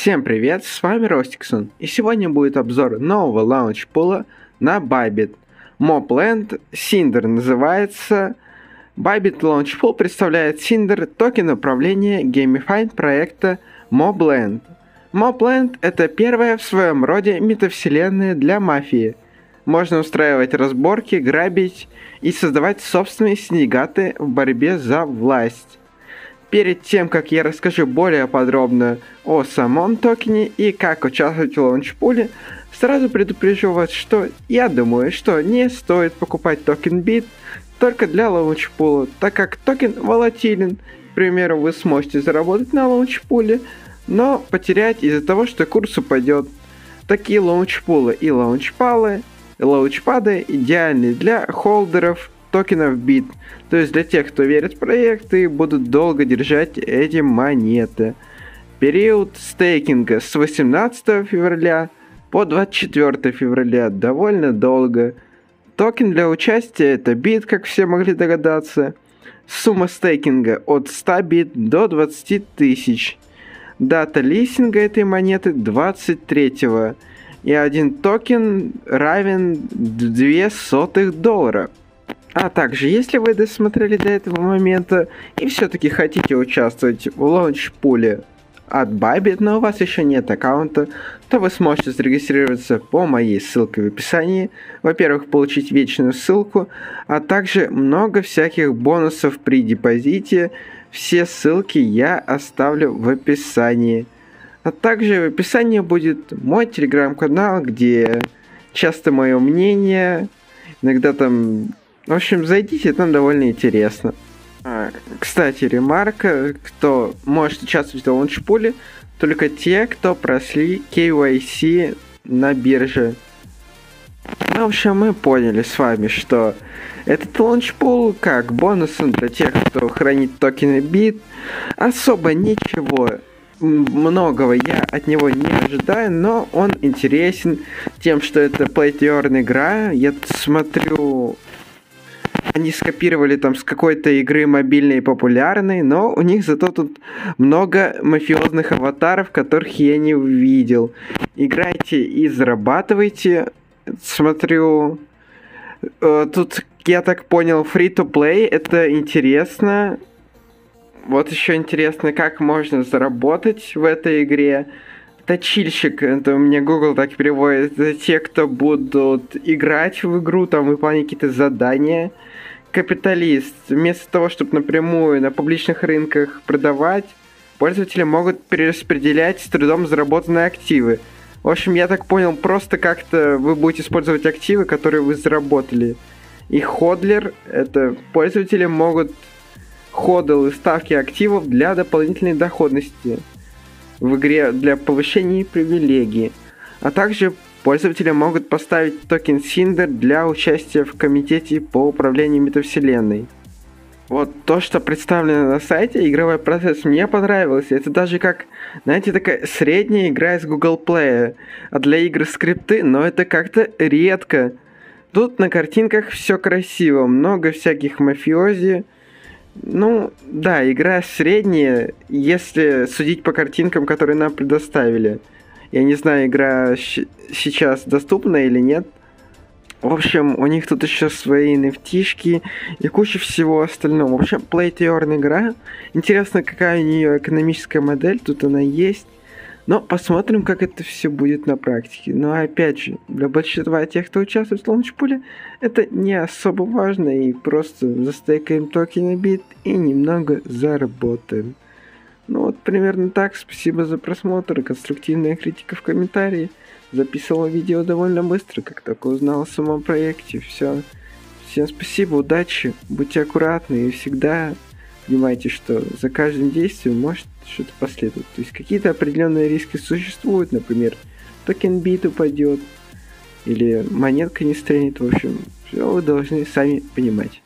Всем привет, с вами Ростиксон, и сегодня будет обзор нового лаунчпула на Bybit. Mobland Cinder называется. Bybit Launchpool представляет Cinder, токен управления геймифайн проекта Mobland. Mobland — это первая в своем роде метавселенная для мафии. Можно устраивать разборки, грабить и создавать собственные синдикаты в борьбе за власть. Перед тем, как я расскажу более подробно о самом токене и как участвовать в лаунчпуле, сразу предупрежу вас, что я думаю, что не стоит покупать токен BIT только для лаунчпула, так как токен волатилен. К примеру, вы сможете заработать на лаунчпуле, но потерять из-за того, что курс упадет. Такие лаунчпулы и лаунчпады идеальны для холдеров токенов BIT, то есть для тех, кто верит в проект и будут долго держать эти монеты. Период стейкинга с 18 февраля по 24 февраля, довольно долго. Токен для участия — это BIT, как все могли догадаться. Сумма стейкинга от 100 бит до 20 тысяч. Дата листинга этой монеты 23-го. И один токен равен $0,02. А также, если вы досмотрели до этого момента и все-таки хотите участвовать в лаунчпуле от Bybit, но у вас еще нет аккаунта, то вы сможете зарегистрироваться по моей ссылке в описании. Во-первых, получить вечную ссылку, а также много всяких бонусов при депозите. Все ссылки я оставлю в описании. А также в описании будет мой телеграм-канал, где часто мое мнение, иногда там... В общем, зайдите, там довольно интересно. Кстати, ремарка, кто может участвовать в лаунчпуле, только те, кто прошли KYC на бирже. В общем, мы поняли с вами, что этот лаунчпул как бонусом для тех, кто хранит токены BIT. Особо ничего многого я от него не ожидаю, но он интересен тем, что это play to earn игра. Я смотрю... Они скопировали там с какой-то игры мобильной и популярной, но у них зато тут много мафиозных аватаров, которых я не увидел. Играйте и зарабатывайте. Смотрю, тут, я так понял, free-to-play, это интересно. Вот еще интересно, как можно заработать в этой игре. Точильщик, это у меня Google так переводит, это те, кто будут играть в игру, там выполнять какие-то задания. Капиталист, вместо того, чтобы напрямую на публичных рынках продавать, пользователи могут перераспределять с трудом заработанные активы. В общем, я так понял, просто как-то вы будете использовать активы, которые вы заработали. И ходлер, это пользователи могут ходл ставки активов для дополнительной доходности в игре для повышения привилегий. А также пользователи могут поставить токен Cinder для участия в комитете по управлению метавселенной. Вот то, что представлено на сайте, игровой процесс мне понравился. Это даже как, знаете, такая средняя игра из Google Play. А для игр скрипты, но это как-то редко. Тут на картинках все красиво, много всяких мафиози. Ну, да, игра средняя, если судить по картинкам, которые нам предоставили. Я не знаю, игра сейчас доступна или нет. В общем, у них тут еще свои NFT-шки и куча всего остального. В общем, play to earn игра. Интересно, какая у нее экономическая модель. Тут она есть. Но посмотрим, как это все будет на практике. Но опять же, для большинства тех, кто участвует в лаунчпуле, это не особо важно. И просто застейкаем токены BIT и немного заработаем. Ну вот примерно так. Спасибо за просмотр. Конструктивная критика в комментарии. Записывал видео довольно быстро, как только узнал о самом проекте. Все. Всем спасибо, удачи, будьте аккуратны и всегда понимайте, что за каждым действием может что-то последовать. То есть какие-то определенные риски существуют, например, токен BIT упадет или монетка не стрельнет. В общем, все вы должны сами понимать.